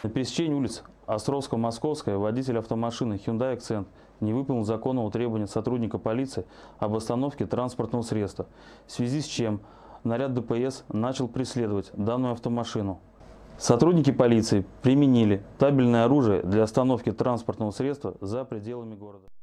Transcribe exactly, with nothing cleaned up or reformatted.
На пересечении улиц Островского-Московская водитель автомашины Hyundai Accent не выполнил законного требования сотрудника полиции об остановке транспортного средства, в связи с чем наряд Дэ Пэ Эс начал преследовать данную автомашину. Сотрудники полиции применили табельное оружие для остановки транспортного средства за пределами города.